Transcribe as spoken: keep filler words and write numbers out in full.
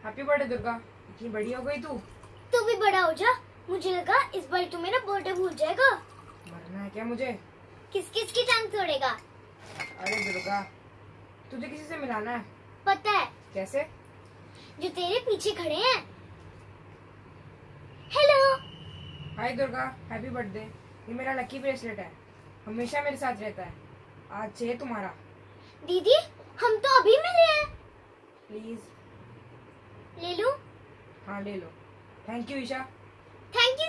Happy birthday Durga. इतनी बड़ी हो गई तू। तू भी बड़ा हो जा। मुझे लगा इस बार तू मेरा बर्थडे भूल जाएगा। मरना है क्या मुझे? किस किस की टांग तोड़ेगा? अरे दुर्गा, तुझे किसी से मिलाना है। पता है। कैसे? जो तेरे पीछे खड़े हैं। Hello. Hi Durga, happy birthday. ये मेरा लकी ब्रेसलेट है, हमेशा मेरे साथ रहता है। आज चाहिए तुम्हारा। दीदी, हम तो अभी मिले हैं। प्लीज ले लूं? हाँ ले लो। Thank you Isha. Thank you.